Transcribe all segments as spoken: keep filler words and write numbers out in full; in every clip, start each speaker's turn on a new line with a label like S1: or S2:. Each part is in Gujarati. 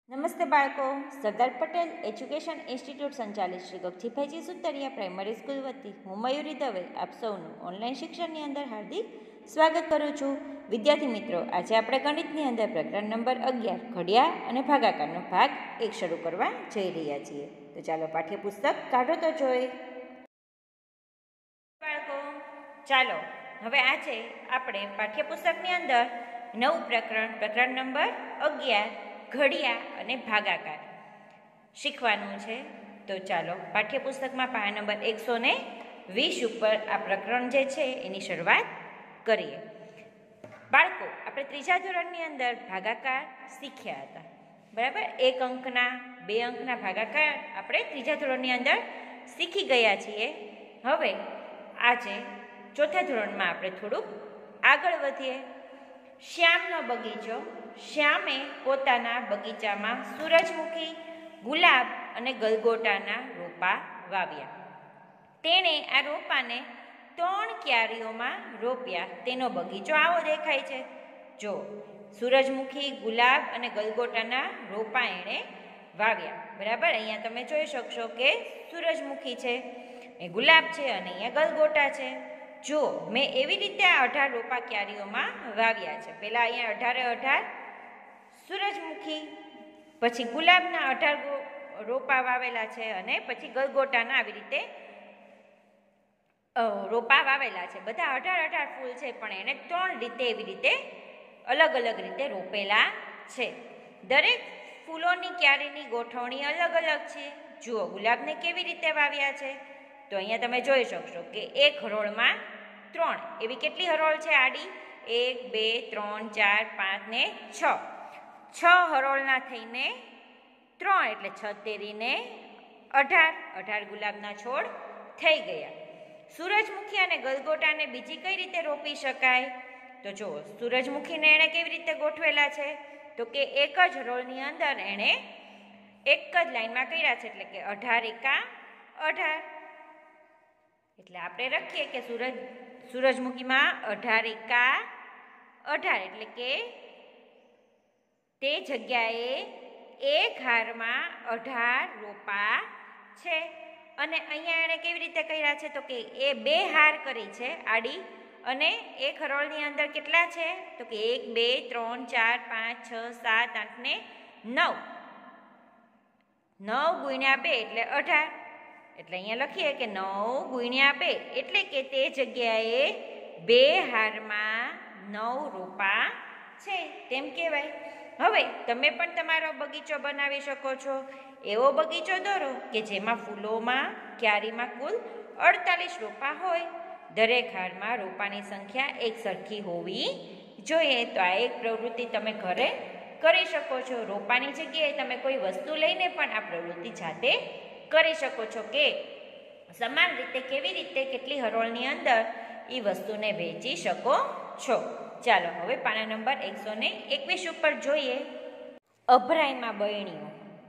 S1: નમસ્તે બાળકો, સરદાર પટેલ એજ્યુકેશન ઇન્સ્ટિટ્યૂટ સંચાલિત શ્રી ગગજીભાઈજી સુતરિયા પ્રાઇમરી સ્કૂલ વતી હું મયુરી દવે આપ સૌનું ઓનલાઈન શિક્ષણની અંદર હાર્દિક સ્વાગત કરું છું. વિદ્યાર્થી મિત્રો, આજે આપણે ગણિતની અંદર પ્રકરણ નંબર અગિયાર ઘડિયા અને ભાગાકારનો ભાગ એક શરૂ કરવા જઈ રહ્યા છીએ. તો ચાલો પાઠ્યપુસ્તક કાઢો તો જોઈએ. બાળકો, ચાલો હવે આજે આપણે પાઠ્યપુસ્તકની અંદર નવું પ્રકરણ પ્રકરણ નંબર અગિયાર ઘડિયા અને ભાગાકાર શીખવાનું છે. તો ચાલો પાઠ્યપુસ્તકમાં પાના નંબર એકસો ને વીસ ઉપર આ પ્રકરણ જે છે એની શરૂઆત કરીએ. બાળકો, આપણે ત્રીજા ધોરણની અંદર ભાગાકાર શીખ્યા હતા, બરાબર? એક અંકના બે અંકના ભાગાકાર આપણે ત્રીજા ધોરણની અંદર શીખી ગયા છીએ. હવે આજે ચોથા ધોરણમાં આપણે થોડુંક આગળ વધીએ. શ્યામનો બગીચો. શ્યામે પોતાના બગીચામાં સૂરજમુખી, ગુલાબ અને ગલગોટાના રોપા વાવ્યા. તેણે આ રોપાને ત્રણ ક્યારીઓમાં રોપ્યા. તેનો બગીચો આવો દેખાય છે. જો સૂરજમુખી, ગુલાબ અને ગલગોટાના રોપા એણે વાવ્યા, બરાબર? અહીંયા તમે જોઈ શકશો કે સૂરજમુખી છે, એ ગુલાબ છે અને અહીંયા ગલગોટા છે. જો મેં એવી રીતે આ અઢાર રોપા ક્યારીઓમાં વાવ્યા છે. પહેલાં અહીંયા અઢારે અઢાર સૂરજમુખી, પછી ગુલાબના અઢાર રોપા વાવેલા છે અને પછી ગલગોટાના આવી રીતે રોપા વાવેલા છે. બધા અઢાર અઢાર ફૂલ છે, પણ એને ત્રણ રીતે એવી રીતે અલગ અલગ રીતે રોપેલા છે. દરેક ફૂલોની ક્યારીની ગોઠવણી અલગ અલગ છે. જુઓ ગુલાબને કેવી રીતે વાવ્યા છે. તો અહીંયા તમે જોઈ શકશો કે એક હરોળમાં ત્રણ એવી કેટલી હરોળ છે આડી? એક, બે, ત્રણ, ચાર, પાંચ ને છ. છ હરોળના થઈને ત્રણ એટલે છ તેરીને અઢાર. અઢાર ગુલાબના છોડ થઈ ગયા. સૂરજમુખી અને ગલગોટાને બીજી કઈ રીતે રોપી શકાય? તો જુઓ સૂરજમુખીને એણે કેવી રીતે ગોઠવેલા છે? તો કે એક જ હરોળની અંદર એણે એક જ લાઈનમાં કર્યા છે, એટલે કે અઢાર એકા અઢાર. એટલે આપણે લખીએ કે સૂરજ સૂરજમુખીમાં અઢાર એકા અઢાર, એટલે કે તે જગ્યાએ એક હારમાં અઢાર રોપા છે. અને અહીંયા એણે કેવી રીતે કર્યા છે? તો કે એ બે હાર કરી છે આડી, અને એક હરોળની અંદર કેટલા છે? તો કે એક, બે, ત્રણ, ચાર, પાંચ, છ, સાત, આઠ ને નવ. નવ ગુણ્યા બે એટલે અઢાર. એટલે અહીંયા લખીએ કે નવ ગુણ્યા બે એટલે કે તે જગ્યાએ બે હારમાં નવ રોપા છે, તેમ કહેવાય. હવે તમે પણ તમારો બગીચો બનાવી શકો છો. એવો બગીચો દોરો કે જેમાં ફૂલોમાં ક્યારીમાં કુલ અડતાલીસ રોપા હોય. દરેક હારમાં રોપાની સંખ્યા એક સરખી હોવી જોઈએ. તો આ એક પ્રવૃત્તિ તમે ઘરે કરી શકો છો. રોપાની જગ્યાએ તમે કોઈ વસ્તુ લઈને પણ આ પ્રવૃત્તિ જાતે કરી શકો છો કે સમાન રીતે કેવી રીતે કેટલી હરોળની અંદર એ વસ્તુને વેચી શકો છો. ચાલો હવે પાના નંબર એકસો ને એકવીસ ઉપર જોઈએ. અભરાઈમાં બરણીઓ.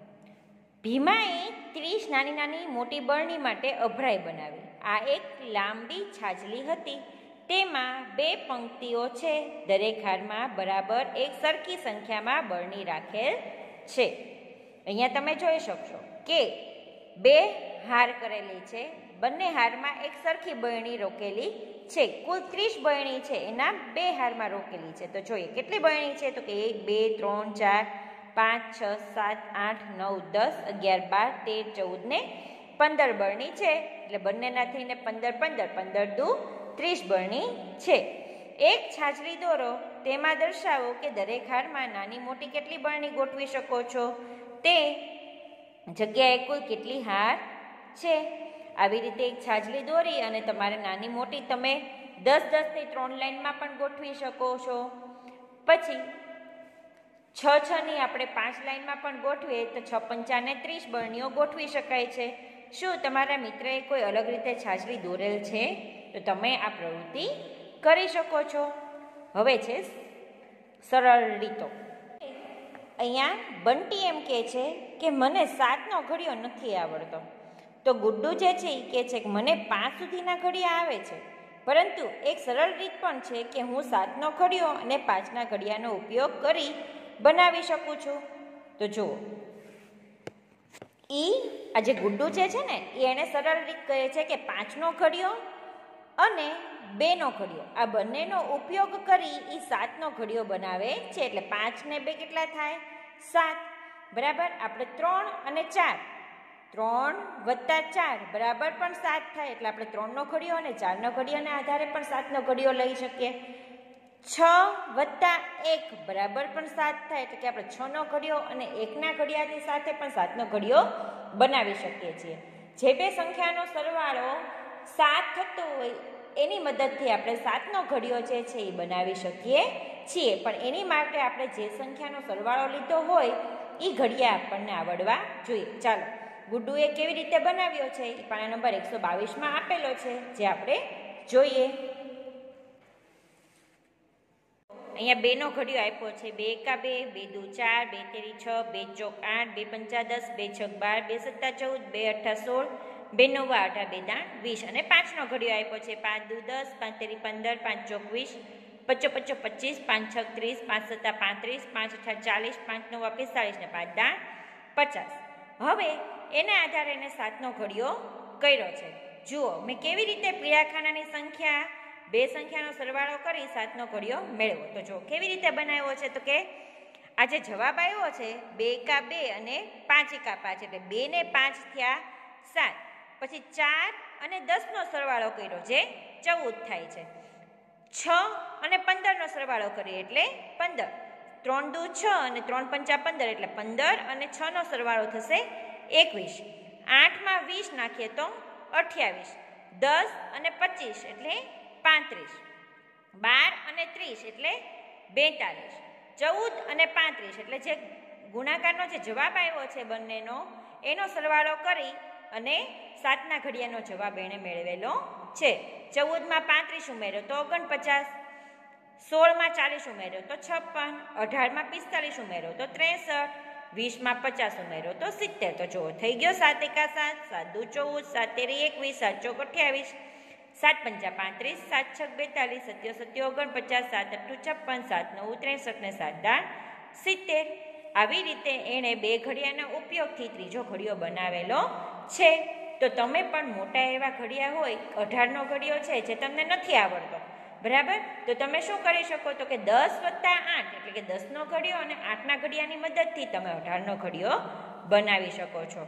S1: ભીમાએ ત્રીસ નાની નાની મોટી બરણી માટે અભરાઈ બનાવી. આ એક લાંબી છાજલી હતી. તેમાં બે પંક્તિઓ છે. દરેક હારમાં બરાબર એક સરખી સંખ્યામાં બરણી રાખેલ છે. અહીંયા તમે જોઈ શકશો કે બે હાર કરેલી છે. બંને હારમાં એક સરખી બરણી રોકેલી છે. કુલ ત્રીસ બરણી છે, એના બે હારમાં રોકેલી છે. તો જોઈએ કેટલી બરણી છે? તો કે એક, બે, ત્રણ, ચાર, પાંચ, છ, સાત, આઠ, નવ, દસ, અગિયાર, બાર, તેર, ચૌદ ને પંદર બરણી છે. એટલે બંનેના થઈને પંદર પંદર પંદર દુ ત્રીસ બરણી છે. એક છાજલી દોરો. તેમાં દર્શાવો કે દરેક હારમાં નાની મોટી કેટલી બરણી ગોઠવી શકો છો. તે જગ્યાએ કુલ કેટલી હાર છે. આવી રીતે એક છાજલી દોરી અને તમારે નાની મોટી તમે દસ દસ ની ત્રણ લાઈનમાં પણ ગોઠવી શકો છો. પછી છ છ ની આપણે પાંચ લાઈનમાં પણ ગોઠવીએ તો છ પંચાને ત્રીસ બરણીઓ ગોઠવી શકાય છે. શું તમારા મિત્રએ કોઈ અલગ રીતે છાજલી દોરેલ છે? તો તમે આ પ્રવૃત્તિ કરી શકો છો. હવે છે સરળ રીતો. અહીંયા બંટી એમ કહે છે કે મને સાતનો ઘડિયો નથી આવડતો. તો ગુડ્ડુ જે છે એ કહે છે કે મને પાંચ સુધીના ઘડિયા આવે છે, પરંતુ એક સરળ રીત પણ છે કે હું સાતનો ઘડિયો અને પાંચના ઘડિયાનો ઉપયોગ કરી બનાવી શકું છું. તો જુઓ, ઈ આ જે ગુડ્ડુ જે છે ને એ એને સરળ રીત કહે છે કે પાંચનો ઘડિયો અને બેનો ઘડિયો આ બંનેનો ઉપયોગ કરી એ સાતનો ઘડિયો બનાવે છે. એટલે પાંચ ને બે કેટલા થાય? સાત. બરાબર. આપણે ત્રણ અને ચાર, ત્રણ વત્તા ચાર બરાબર પણ સાત થાય. એટલે આપણે ત્રણનો ઘડિયો અને ચારનો ઘડિયાના આધારે પણ સાતનો ઘડિયો લઈ શકીએ. છ વત્તા એક બરાબર પણ સાત થાય. એટલે કે આપણે છનો ઘડિયો અને એકના ઘડિયાની સાથે પણ સાતનો ઘડિયો બનાવી શકીએ છીએ. જે બે સંખ્યાનો સરવાળો સાત થતો હોય એની મદદથી આપણે સાતનો ઘડિયો જે છે એ બનાવી શકીએ છીએ. પણ એની માટે આપણે જે સંખ્યાનો સરવાળો લીધો હોય એ ઘડિયા આપણને આવડવા જોઈએ. ચાલો, ગુડ્ડુએ કેવી રીતે બનાવ્યો છે એ પાના નંબર એકસો બાવીસમાં આપેલો છે, જે આપણે જોઈએ. અહીંયા બેનો ઘડિયો આપ્યો છે. બે એકા બે, બે દુ ચાર, બે તેરી છ, બે ચોક આઠ, બે પંચા દસ, બે છક બાર, બે સત્તા ચૌદ, બે અઠ્ઠા સોળ, બે નવા અઢાર, બે દાણ વીસ. અને પાંચનો ઘડિયો આપ્યો છે. પાંચ દુ દસ, પાંચ તેરી પંદર, પાંચ ચોક વીસ, પચો પચો પચીસ, પાંચ છક ત્રીસ, પાંચ સત્તા પાંત્રીસ, પાંચ અઠા ચાલીસ, પાંચ નવા પિસ્તાળીસ ને પાંચ દાણ પચાસ. હવે એને આધારે એને સાતનો ઘડિયો કર્યો છે. જુઓ મેં કેવી રીતે પીળા ખાનાની સંખ્યા બે સંખ્યાનો સરવાળો કરી સાતનો ઘડિયો મેળવો. તો જો કેવી રીતે બનાવ્યો છે, તો કે આ જે જવાબ આવ્યો છે બે એકા બે અને પાંચ એકા પાંચ, એટલે બે ને પાંચ થયા સાત. પછી ચાર અને દસનો સરવાળો કર્યો જે ચૌદ થાય છે. છ અને પંદરનો સરવાળો કરીએ એટલે પંદર. ત્રણ દુ છ અને ત્રણ પંચા પંદર એટલે પંદર અને છનો સરવાળો થશે એકવીસ. આઠમાં વીસ નાખીએ તો અઠ્યાવીસ. દસ અને પચીસ એટલે પાંત્રીસ. બાર અને ત્રીસ એટલે બેતાલીસ. ચૌદ અને પાંત્રીસ એટલે જે ગુણાકારનો જે જવાબ આવ્યો છે બંનેનો એનો સરવાળો કરી અને સાતના ઘડિયાનો જવાબ એણે મેળવેલો છે. ચૌદમાં પાંત્રીસ ઉમેર્યો તો ઓગણપચાસ, સોળમાં ચાલીસ ઉમેર્યો તો છપ્પન, અઢારમાં પિસ્તાલીસ ઉમેર્યો તો ત્રેસઠ, વીસમાં પચાસ ઉમેર્યો તો સિત્તેર. તો જુઓ થઈ ગયો સાત એકા સાત, સાત દુ ચૌદ, સાત તેરી એકવીસ, સાત ચોક અઠ્યાવીસ, સાત પંચા પાંત્રીસ, સાત છક બેતાલીસ, સત્યો સત્યો ઓગણપચાસ, સાત અઠ્ઠું છપ્પન, સાત નવ ત્રેસઠ ને સાત દાણ સિત્તેર. આવી રીતે એણે બે ઘડિયાના ઉપયોગથી ત્રીજો ઘડિયો બનાવેલો છે. તો તમે પણ મોટા એવા ઘડિયા હોય, અઢારનો ઘડિયો છે જે તમને નથી આવડતો, બરાબર, તો તમે શું કરી શકો, તો કે દસ વત્તા આઠ એટલે કે દસનો ઘડિયો અને આઠના ઘડિયાની મદદથી તમે અઢારનો ઘડિયો બનાવી શકો છો.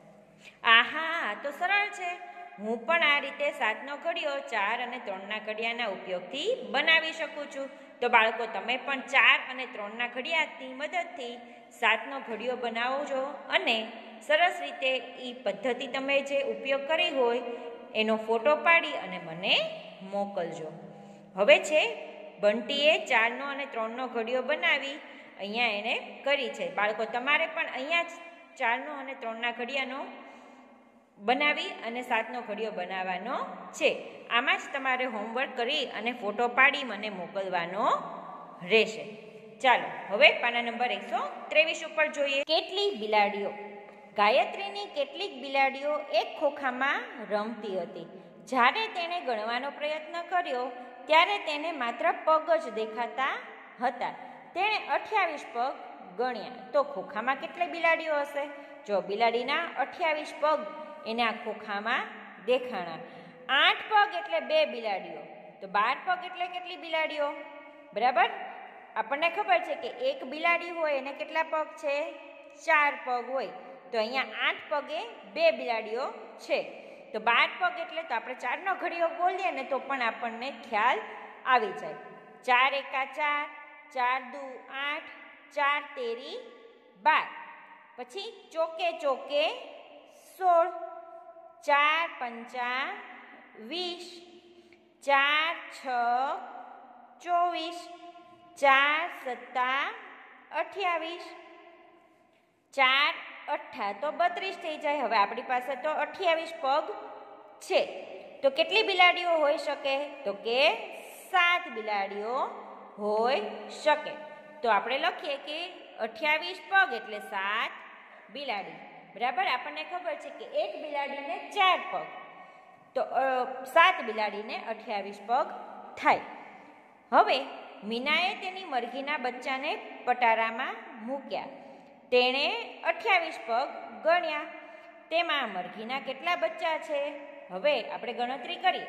S1: આહા, તો સરળ છે. હું પણ આ રીતે સાતનો ઘડિયો ચાર અને ત્રણના ઘડિયાના ઉપયોગથી બનાવી શકું છું. તો બાળકો તમે પણ ચાર અને ત્રણના ઘડિયાની મદદથી સાતનો ઘડિયો બનાવજો અને સરસ રીતે એ પદ્ધતિ તમે જે ઉપયોગ કરી હોય એનો ફોટો પાડી અને મને મોકલજો. હવે છે બંટીએ ચારનો અને ત્રણનો ઘડિયો બનાવી અહીંયા એને કરી છે. બાળકો તમારે પણ અહીંયા જ ચારનો અને ત્રણના ઘડિયાનો બનાવી અને સાતનો ઘડિયો બનાવવાનો છે. આમાં જ તમારે હોમવર્ક કરી અને ફોટો પાડી મને મોકલવાનો રહેશે. ચાલો હવે પાના નંબર એકસો ત્રેવીસ ઉપર જોઈએ. કેટલી બિલાડીઓ. ગાયત્રીની કેટલીક બિલાડીઓ એક ખોખામાં રમતી હતી. જ્યારે તેણે ગણવાનો પ્રયત્ન કર્યો ત્યારે તેને માત્ર પગ જ દેખાતા હતા. તેણે અઠ્યાવીસ પગ ગણ્યા. તો ખોખામાં કેટલી બિલાડીઓ હશે? જો બિલાડીના અઠ્યાવીસ પગ એને આ ખોખામાં દેખાણા. આઠ પગ એટલે બે બિલાડીઓ, તો બાર પગ એટલે કેટલી બિલાડીઓ? બરાબર, આપણને ખબર છે કે એક બિલાડી હોય એને કેટલા પગ છે? ચાર પગ હોય. તો અહીંયા આઠ પગે બે બિલાડીઓ છે. તો બાર પગ એટલે તો આપણે ચારનો ઘડિયો બોલીએ ને તો પણ આપણને ખ્યાલ આવી જાય. ચાર એકા ચાર, ચાર દુ આઠ, ચાર તેરી બાર, પછી ચોકે ચોકે સોળ, ચાર પંચા વીસ, ચાર છ ચોવીસ, ચાર સત્તા અઠ્યાવીસ, ચાર અઠ્ઠા તો બત્રીસ થઈ જાય. હવે આપણી પાસે તો અઠ્યાવીસ પગ છે. તો કેટલી બિલાડીઓ હોઈ શકે? તો કે સાત બિલાડીઓ હોઈ શકે. તો આપણે લખીએ કે અઠ્યાવીસ પગ એટલે સાત બિલાડી. બરાબર, આપણને ખબર છે કે એક બિલાડીને ચાર પગ, તો સાત બિલાડીને અઠ્યાવીસ પગ થાય. હવે મીનાએ તેની મરઘીના બચ્ચાને પટારામાં મૂક્યા. તેણે અઠ્યાવીસ પગ ગણ્યા. તેમાં મરઘીના કેટલા બચ્ચા છે? હવે આપણે ગણતરી કરીએ.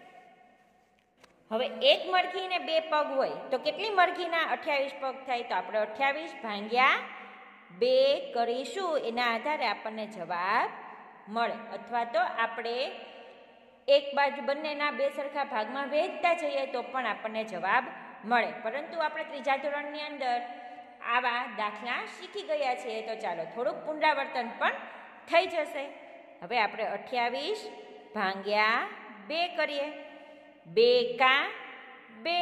S1: હવે એક મરઘીને બે પગ હોય તો કેટલી મરઘીના અઠ્યાવીસ પગ થાય? તો આપણે અઠ્યાવીસ ભાંગ્યા બે કરીશું, એના આધારે આપણને જવાબ મળે. અથવા તો આપણે એક બાજુ બંનેના બે સરખા ભાગમાં વહેંચતા જઈએ તો પણ આપણને જવાબ મળે. પરંતુ આપણે ત્રીજા ધોરણની અંદર આવા દાખલા શીખી ગયા છીએ, તો ચાલો થોડુંક પુનરાવર્તન પણ થઈ જશે. હવે આપણે અઠ્યાવીસ ભાંગ્યા બે કરીએ. બે કા બે,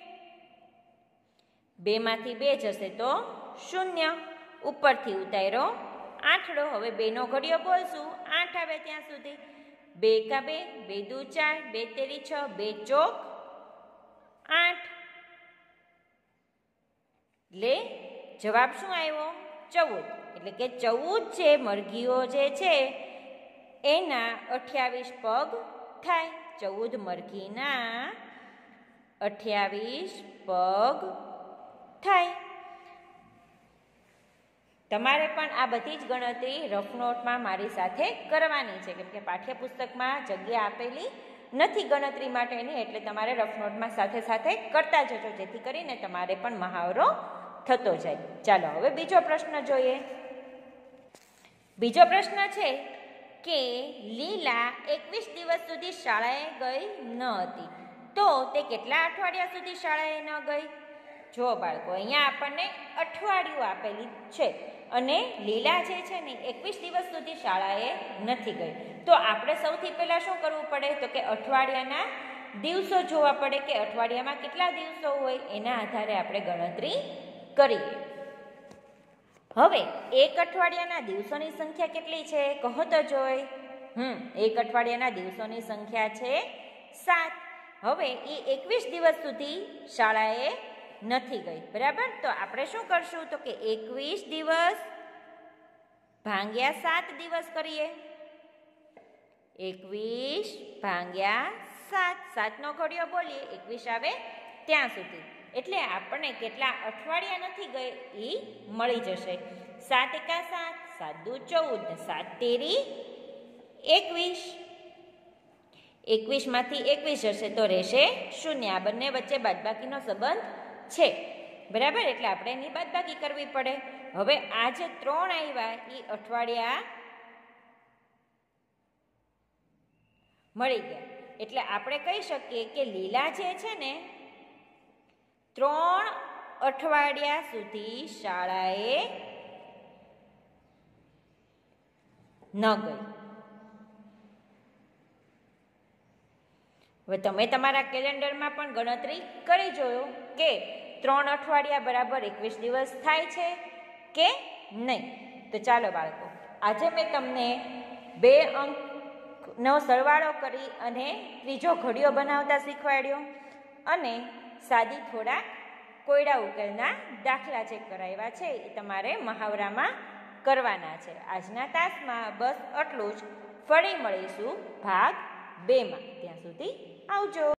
S1: બેમાંથી બે જશે તો શૂન્ય, ઉપરથી ઉતાર્યો આઠડો. હવે બેનો ઘડિયો બોલશું, આઠ આવે ત્યાં સુધી. બે કા બે, બે દુ ચાર, બે તેરી છ, બે ચોક આઠ. એટલે જવાબ શું આવ્યો? ચૌદ. એટલે કે ચૌદ જે મરઘીઓ જે છે એના અઠ્યાવીસ પગ થાય. ચૌદ મરઘીના અઠ્યાવીસ પગ થાય. તમારે પણ આ બધી જ ગણતરી રફ નોટમાં મારી સાથે કરવાની છે, કેમ કે પાઠ્યપુસ્તકમાં જગ્યા આપેલી નથી ગણતરી માટેની, એટલે તમારે રફ નોટમાં સાથે સાથે કરતા જજો, જેથી કરીને તમારે પણ મહાવરો થતો જાય. ચાલો હવે બીજો પ્રશ્ન જોઈએ. બીજો પ્રશ્ન છે કે લીલા એકવીસ દિવસ સુધી શાળાએ ગઈ ન હતી, તો તે કેટલા અઠવાડિયા સુધી શાળાએ ન ગઈ? જો બાળકો, અહીંયા આપણને અઠવાડિયું આપેલી છે અને લીલા જે છે ને એકવીસ દિવસ સુધી શાળાએ નથી ગઈ. તો આપણે સૌથી પહેલાં શું કરવું પડે? તો કે અઠવાડિયાના દિવસો જોવા પડે કે અઠવાડિયામાં કેટલા દિવસો હોય, એના આધારે આપણે ગણતરી કરીએ. હવે એક અઠવાડિયાના દિવસોની સંખ્યા કેટલી છે? કહો તો જોઈ. હમ એક અઠવાડિયાના દિવસોની સંખ્યા છે સાત. હવે એ એકવીસ દિવસ સુધી શાળાએ નથી ગઈ, બરાબર? તો આપણે શું કરશું? તો કે એકવીસ દિવસ ભાંગ્યા સાત દિવસ કરીએ. એકવીસ ભાંગ્યા સાત, સાતનો ઘડિયો બોલીએ, એકવીસ આવે ત્યાં સુધી. એટલે આપણને કેટલા અઠવાડિયા નથી ગઈ એ મળી જશે. સાત એકા સાત, સાત દુ ચૌદ, સાત તેરી એકવીસ. એકવીસમાંથી એકવીસ જશે તો રહેશે શૂન્ય. આ બંને વચ્ચે બાદબાકીનો સંબંધ છે, બરાબર? એટલે આપણે એની બાદબાકી કરવી પડે. હવે આ જે ત્રણ આવ્યા એ અઠવાડિયા મળી ગયા. એટલે આપણે કહી શકીએ કે લીલા જે છે ને ત્રણ અઠવાડિયા સુધી શાળાએ ન ગઈ. હવે તમે તમારા કેલેન્ડરમાં પણ ગણતરી કરી જોયો કે ત્રણ અઠવાડિયા બરાબર એકવીસ દિવસ થાય છે કે નહીં. તો ચાલો બાળકો, આજે મેં તમને બે અંકનો સરવાળો કરી અને ત્રીજો ઘડિયો બનાવતા શીખવાડ્યો અને સાદી થોડા કોયડા ઉકેલના દાખલા જે કરાવ્યા છે એ તમારે મહાવરામાં કરવાના છે. આજના તાસમાં બસ આટલું જ. ફરી મળીશું ભાગ બેમાં. ત્યાં સુધી આવજો.